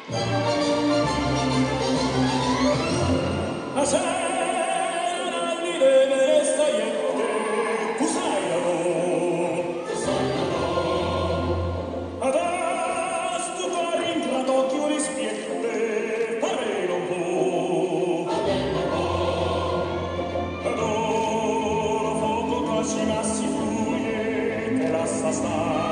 A sera di deve staiette, tu sai la adesso tu ringrato che io rispiette, pare non può. Adoro fuoco quasi massi furie che la sa sta.